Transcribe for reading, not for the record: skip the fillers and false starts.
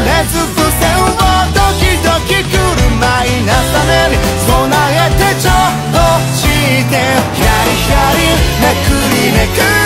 熱風船をドキドキくるマイナス種に備えてちょっとしてヒャリヒャリめくりめくり